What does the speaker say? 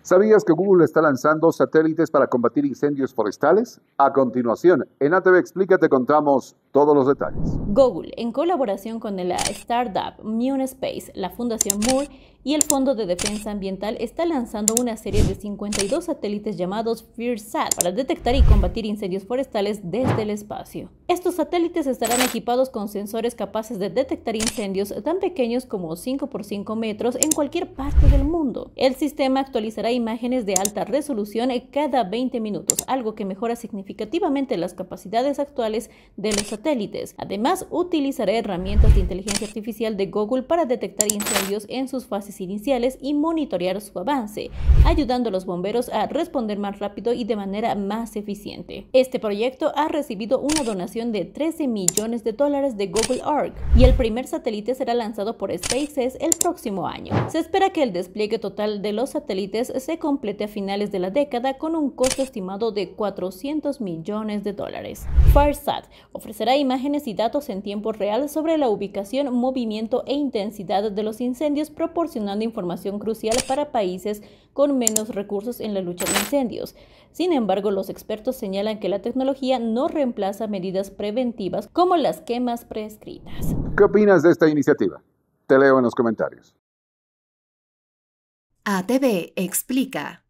¿Sabías que Google está lanzando satélites para combatir incendios forestales? A continuación, en ATV Explica te contamos todos los detalles. Google, en colaboración con la startup MuneSpace, la Fundación Moore y el Fondo de Defensa Ambiental, está lanzando una serie de 52 satélites llamados FIRSAT para detectar y combatir incendios forestales desde el espacio. Estos satélites estarán equipados con sensores capaces de detectar incendios tan pequeños como 5 por 5 metros en cualquier parte del mundo. El sistema actualizará imágenes de alta resolución cada 20 minutos, algo que mejora significativamente las capacidades actuales de los satélites. Además, utilizará herramientas de inteligencia artificial de Google para detectar incendios en sus fases iniciales y monitorear su avance, ayudando a los bomberos a responder más rápido y de manera más eficiente. Este proyecto ha recibido una donación de $13 millones de Google Earth y el primer satélite será lanzado por SpaceX el próximo año. Se espera que el despliegue total de los satélites se complete a finales de la década con un costo estimado de $400 millones. FIRSAT ofrecerá imágenes y datos en tiempo real sobre la ubicación, movimiento e intensidad de los incendios, proporcionando información crucial para países con menos recursos en la lucha de incendios. Sin embargo, los expertos señalan que la tecnología no reemplaza medidas preventivas como las quemas prescritas. ¿Qué opinas de esta iniciativa? Te leo en los comentarios. ATV Explica.